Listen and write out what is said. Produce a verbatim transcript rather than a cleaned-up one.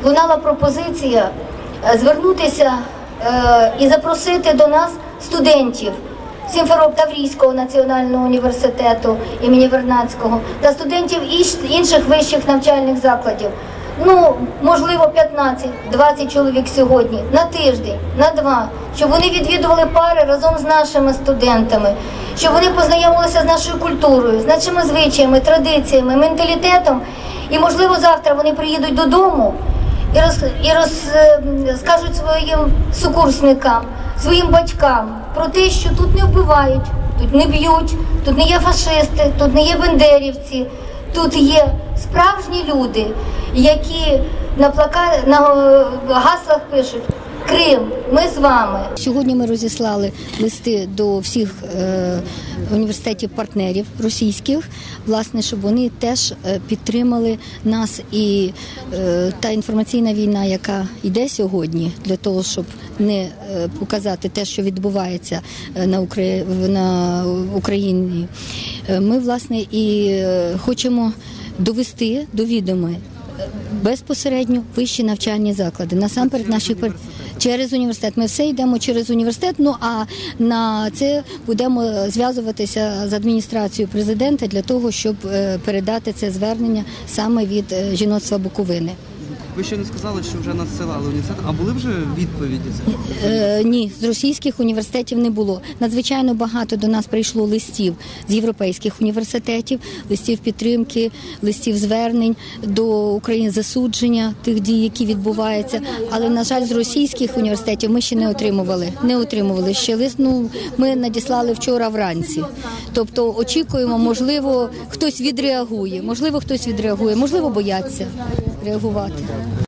лунала пропозиція звернутися і запросити до нас студентів Сімферополь-Таврійського національного університету імені Вернадського та студентів інших вищих навчальних закладів. Ну, можливо, п'ятнадцять-двадцять чоловік сьогодні, на тиждень, на два, щоб вони відвідували пари разом з нашими студентами, щоб вони познайомилися з нашою культурою, з нашими звичаями, традиціями, менталітетом. І, можливо, завтра вони приїдуть додому і, роз, і розкажуть своїм сукурсникам, своїм батькам про те, що тут не вбивають, тут не б'ють, тут не є фашисти, тут не є бендерівці, тут є справжні люди, які на плакатах, на гаслах пишуть «Крим, ми з вами». Сьогодні ми розіслали листи до всіх е, університетів-партнерів російських, власне, щоб вони теж підтримали нас. І е, та інформаційна війна, яка йде сьогодні, для того, щоб не е, показати те, що відбувається на, Украї... на Україні, ми, власне, і е, хочемо довести до відома безпосередньо вищі навчальні заклади. Насамперед наші через університет. Ми все йдемо через університет, ну а на це будемо зв'язуватися з адміністрацією президента для того, щоб передати це звернення саме від жіноцтва Буковини. Ви ще не сказали, що вже надсилали університет, а були вже відповіді? Е, ні, з російських університетів не було. Надзвичайно багато до нас прийшло листів з європейських університетів, листів підтримки, листів звернень до України, засудження тих дій, які відбуваються. Але, на жаль, з російських університетів ми ще не отримували. Не отримували ще лист. Ну, ми надіслали вчора вранці. Тобто очікуємо, можливо, хтось відреагує, можливо, хтось відреагує, можливо, бояться реагувати.